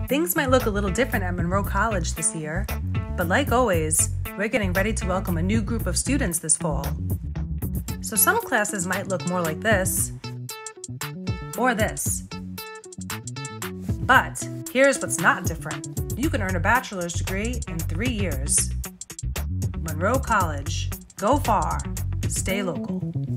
Things might look a little different at Monroe College this year, but like always, we're getting ready to welcome a new group of students this fall. So some classes might look more like this, or this. But here's what's not different. You can earn a bachelor's degree in 3 years. Monroe College. Go far. Stay local.